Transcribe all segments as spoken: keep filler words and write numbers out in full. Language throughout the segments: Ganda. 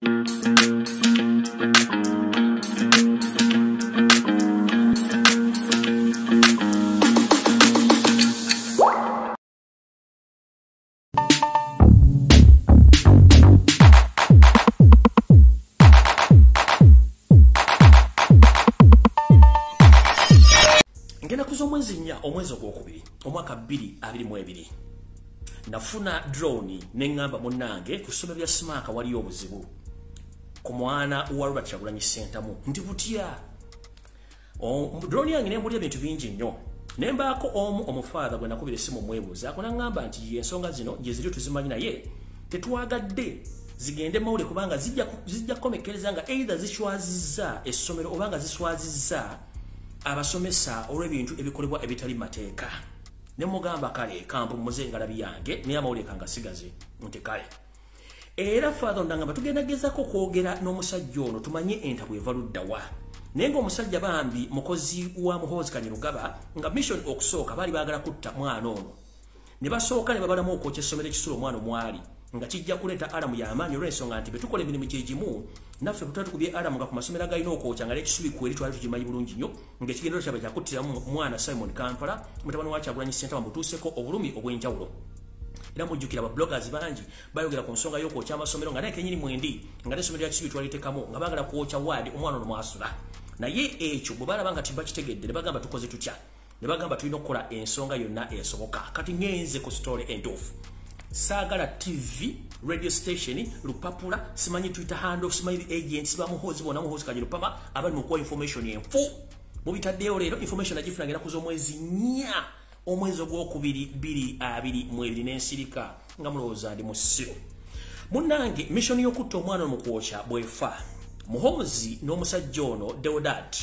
Omwezi ogwokubiri omwaka bbiri abiri mu ebiri nafuna drone nengamba munnange ku ssomero lya Simaka waliyo obuzibu ku mwana wa Robert Kyagulanyi Ssentamu ndi butya drone yange nembulya ebintu bingi nnyo nembaako omu omufaadha gwe nakubira essimu omwebuuza akunangamba nti ensonga zino gye ziri tuzimanyi naye tetwagadde zigende mawule kubanga zijja zijja kukomekereza nga either ziswazizza essomero oba nga ziswazizza abasomesa olw'ebintu ebikolebwa ebitali mateeka ne mugamba kale kampu muzengala byange ne amawulire kanga sigaze nti kale era father ndangamba tugendagezako kwogera n'omusajja ono tumanye entabu eva luddawa naye ng'omusajja bambi mukozi wa Muhoozi Kanyirugaba nga mission okusooka baali baagala kutta mwana ono ne basooka ne babalamu okwokya essomero ekisulo omwana omwali nga kijja kuleeta alamu y'amaanyi olw'ensonga nti betukola emirimu gye gimu naffe tutatu kubye alamu nga ku masomero agalina okwokya nga n'ekisubi kweri twali tukimanyi bulungi nnyo ng'ekigendero kyabwe kyakuttiramu mwana Simon Kampala mutabani wa Kyagulanyi Ssentamu butuuseko obulumi obw'enjawulo era mujjukira ababloggers bangi bayogera ku nsonga y'okwokya amasomero nga naye kenyini mwendi nga n'essomero lya kisubi twaliteekamu nga baagala kwokya waadi omwana ono mwasula naye ekyo bwe balaba nga tibakitegedde ne bagamba tukoze tutya ne bagamba tulina okukola ensonga yonna esoboka kati ngenze ku story entuufu Sagala T V, radio station, Lupapula, simanyi Twitter handle, simanyi agents, ba Muhoozi bona Muhoozi Kanyirugaba, abali mukuwa information yenfu. Mubitaddeyo leero information agifuna ngenda kuza omwezi nnya, omwezi ogwokubiri bbiri abiri mu ebiri n'ensirika nga mulowooza ndi mu ssiro. Munnange mission y'okutta omwana mu kwokya bwefa. Muhoozi n'omusajja ono Deodat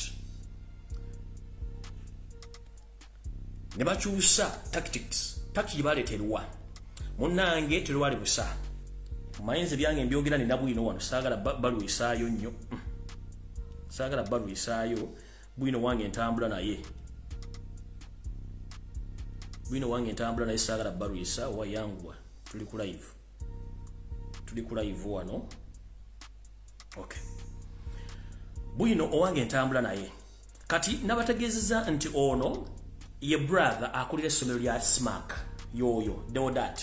ne bakyusa tactics, tactics baleeterwa. Munnange terwali busa mayinze byange mbyogera ni Bwino wano saagala balwisaayo nnyo saagala balwisaayo Bwino wange entambula naye Bwino wange entambula naye saagala balwisa wa yangwa tuli ku live tuli ku live wano okay Bwino owange entambula naye kati nabategezeza nti ono ye brother akulira essomero lya Simaka yoyo Deodat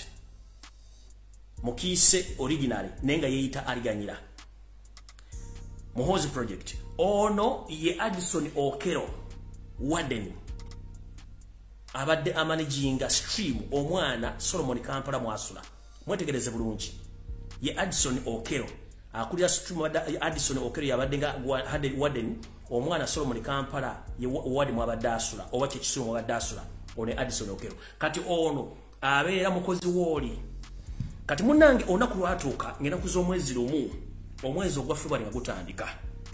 Mukise originally nenga yeita aliganyira Muhoozi project ono ye Addison Okero Warden abadde amanaginga stream omwana Solomon Kampala mwasula mwetegereze bulungi ye Addison Okero akulira stream wa Addison Okero yabadde nga Warden omwana Solomon Kampala ye wadi mwabadde asula oba kye kisumo mwabadde asula one Addison Okero kati ono abeera mukozi woli kati munnange onaku lwatuuka ngenda kuza omwezi lumu omwezi ogwa February nga gutandika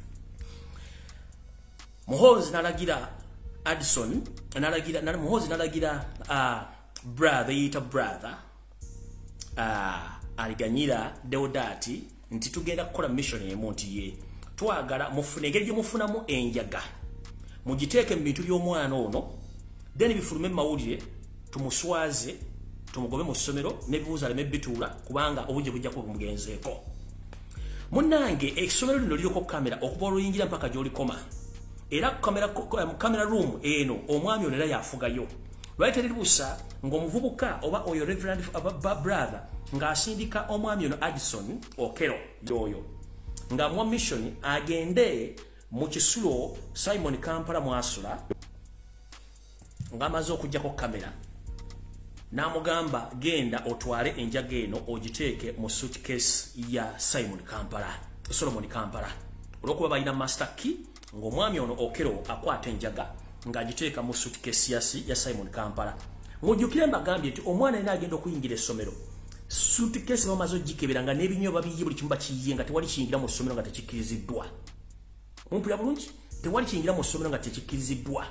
Muhoozi nalagira Addison nalagira na Muhoozi nalagira uh, brother yita brother uh, aliganyira Deodati nti tugenda kukola mission emu nti ye twagala mufune engeri gye mufunamu enjaga mugiteeke mu bintu by'omwana ono then bifulume mawulire tumuswaze tumugobe mu ssomero n'ebibuuza leme bituula kubanga obujje bujja kuba bumugenzeeko munnange essomero lino liriko kamera okuva oluyingira mpaka gy'olikoma era kamera kamera room eno omwami ono era yafugayo lwali teriribusa ng'omuvubuka oba oyo reverend brother ng'asindika omwami ono Addison Okero yoyo nga mwa mission agende mu kisulo Simon Kampala mwasula ng'amaze okujjako kamera namugamba genda otwale enjaga eno ogiteeke mu suitcase ya Simon Kampala Solomon Kampala olwokuba balina master key ng'omwami ono Okero akwata enjaga ng'agiteeka mu suitcase yasi ya Simon Kampala mujjukire mbagambye nti omwana yena agenda okuyingira essomero suitcase bamaze ogikebera nga n'ebinywa babiye buli kimu bakiyiye nga tewali kiyingira mu ssomero nga tekikkiriziddwa mumpulira bulungi tewali kiyingira mu ssomero nga tekikkiriziddwa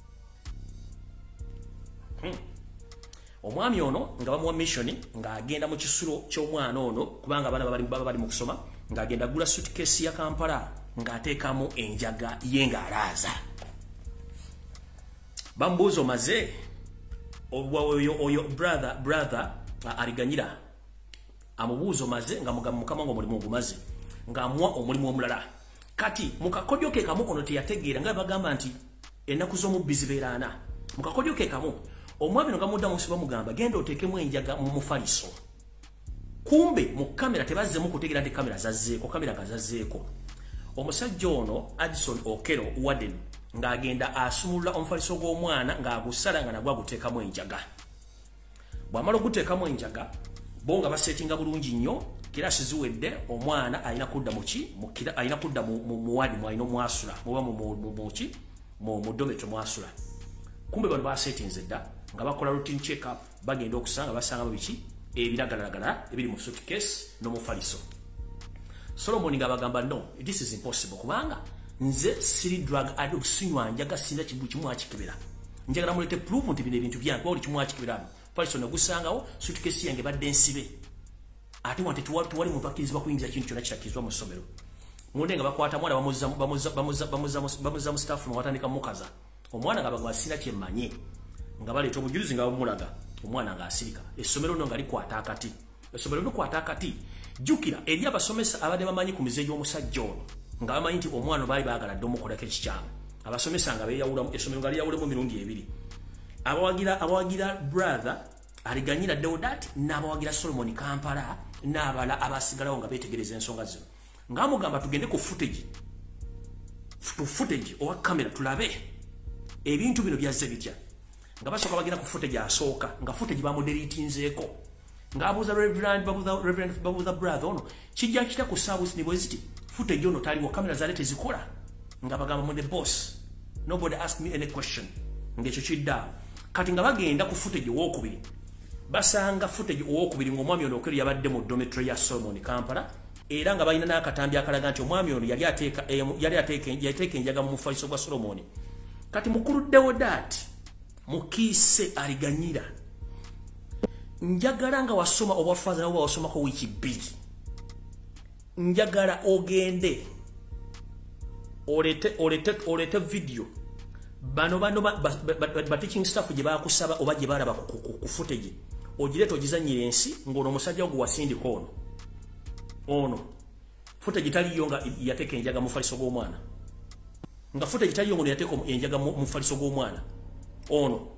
hmm. Omwami ono nga bamuwa mission nga agenda mu kisulo ky'omwana ono kubanga abana baba baba bali mu kusoma nga agenda gula suitcase ya Kampala nga ateekamu enjaga ye ng'alaaza bambuuzo maze oyo oyo brother brother aliganyira amubuuzo maze nga mugamba mukama ngo mulimu gumaze ng'amuwa omulimu omulala. Kati mukakodyo ke kamu ono teyategeera nga bagamba nti ennaku z'omubbi zibeera ana. Mukakodyo ke kamu omwami no gamuddamu siba mugamba genda oteekemu enjaga mu mufaliso. Kumbe mu kamera tebazzemu kutegeera nti kamera zazzeeko, kamera nga zazzeeko. Omusajja ono Addison Okero Warden ng'agenda asumulula omufaliso gw'omwana ng'agusala nga nagwo aguteekamu enjaga. Bw'amala okuteekamu enjaga bo nga basetinga bulungi nnyo, kirasi ziwedde, omwana alina kudda mu ki alina kudda mu wadi mwalina omwasula muba mu ki mu dormitory mwasula. Kumbe bano basetinze dda nga bakola routine check up, bagenda okusanga basanga biki ebiragalagala ebiri mu suitcase n'omufaliso. Solomon nga bagamba no, this is impossible kubanga nze siri drug addict sinywa njaga sinza kibu kimu akikebera. Njagala mulete proof nti bino ebintu byange oli kimu akikebera. Faliso ne gusangawo suitcase yange badde nsibe. Ate wante tuwali tuwali mu bakirizibwa kuyingiza kintu kyonna kirakizwa mu ssomero. Munde nga bakwata mwana bamuza bamuza bamuza bamuza bamuza mu staff mu watandika mukaza. Omwana nga bagwa sina kyemmanye. Nga baleeta obujulizi nga bamulaga. Omwana nga asirika. Essomero no nga likwata akati. Essomero no kwata akati. Jukira eri abasomesa abadde bamanyi ku mize gy'omusajja ono nga bamanyi nti omwana baali baagala dde omukolako ekikyamu. Abasomesa nga beeyawulamu essomero nga lyawulemu mirundi ebiri. Abawagira abawagira brother aliganyira Deodat n'abawagira Solomon Kampala n'abala abasigalawo nga beetegereza ensonga zino. Ng'amugamba tugende ku footage. Fu footage owa kamera tulabe ebintu bino byazze bitya. Nga basooka bagenda ku footage asooka nga footage bamudelitinzeeko. Ng'abuuza Reverend babuuza Reverend babuuza brother ono kijja kita ku service nibo ziti footage ono taliwo kamera zale tezikola. Nga bagamba mu the boss nobody asked me any question. Ng'ekyo kidda. Kati nga bagenda ku footage owokubiri basanga footage owokubiri ng'omwami ono Okero yabadde mu dormitory ya Solomon Kampala era nga balina n'akatambi akalaga nti omwami ono yali ateeka yali ateeka yateeka enjaga mu mufaliso gwa Solomon. Kati mukulu Deodat mukiise aliganyira njagala nga wasoma obwafaza nabo wasomako wiki bbiri njagala ogende olete olete olete video bano bano ba, ba, ba, ba, ba teaching staff gye bakusaba oba gye balaba ku footage ogireta ogizanyira ensi ng'ono omusajja ogwo wasindika ono ono footage taliyo nga yateeka enjaga mu mufaliso gw'omwana nga footage taliyo ngono yateeka enjaga mu mufaliso gw'omwana ono